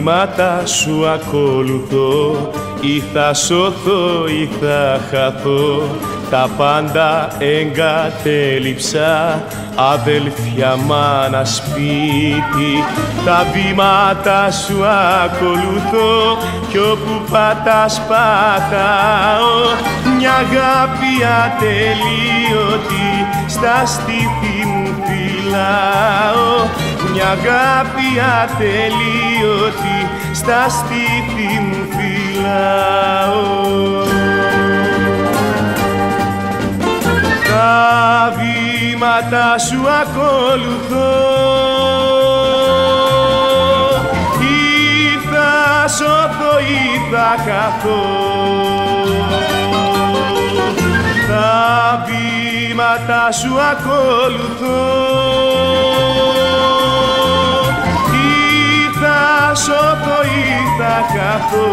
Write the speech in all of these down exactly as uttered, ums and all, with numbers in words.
βήματα σου ακολουθώ, ή θα σωθώ ή θα χαθώ, τα πάντα εγκατέλειψα, αδελφιά, μάνα, σπίτι. Τα βήματα σου ακολουθώ κι όπου πατάς πατάω, μια αγάπη ατελείωτη στα στήθη μου φυλάω, μια αγάπη ατελείωτη στα στήθη μου φυλάω. Τα βήματα σου ακολουθώ, ή θα σωθώ ή θα χαθώ, τα βήματα σου ακολουθώ, ή θα σωθώ ή θα χαθώ.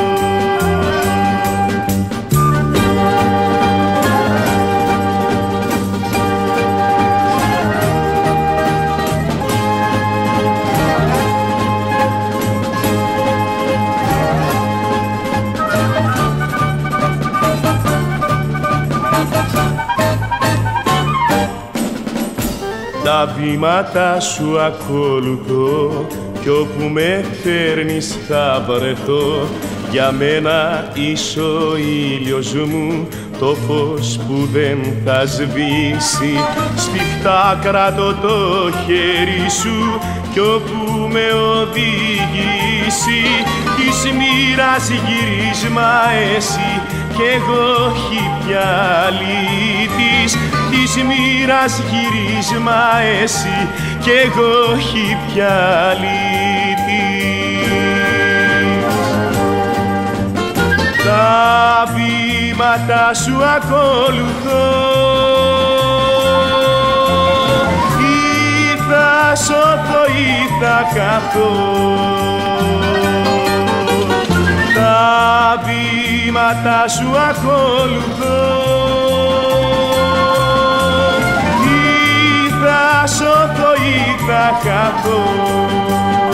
Τα βήματα σου ακολουθώ κι όπου με φέρνεις θα βρεθώ, για μένα είσαι ο ήλιος μου, το φως που δεν θα σβήσει. Σφιχτά κρατώ το χέρι σου κι όπου με οδηγήσει, της μοίρας γυρίσμα εσύ κι εγώ όχι πια αλήτης, της μοίρας γυρίσμα εσύ κι εγώ όχι πια αλήτης. Τα βήματα σου ακολουθώ, ή θα σωθώ ή θα χαθώ, τα βήματα σου ακολουθώ, ή θα σωθώ ή θα χαθώ.